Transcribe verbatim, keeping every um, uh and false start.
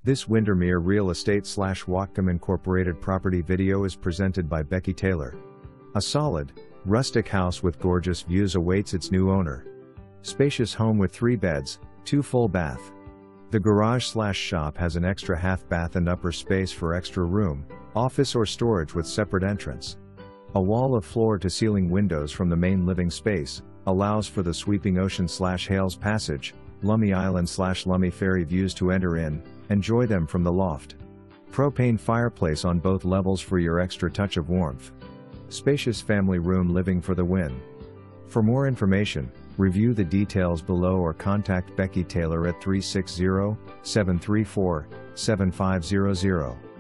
This Windermere Real Estate slash Whatcom Incorporated property video is presented by Becki Taylor. A solid, rustic house with gorgeous views awaits its new owner. Spacious home with three beds, two full bath. The garage slash shop has an extra half bath and upper space for extra room, office or storage with separate entrance. A wall of floor to ceiling windows from the main living space allows for the sweeping ocean slash Hales passage, Lummi Island slash Lummi Ferry Views to enter in, enjoy them from the loft. Propane fireplace on both levels for your extra touch of warmth. Spacious family room living for the win. For more information, review the details below or contact Becki Taylor at three six zero, seven three four, seven five zero zero.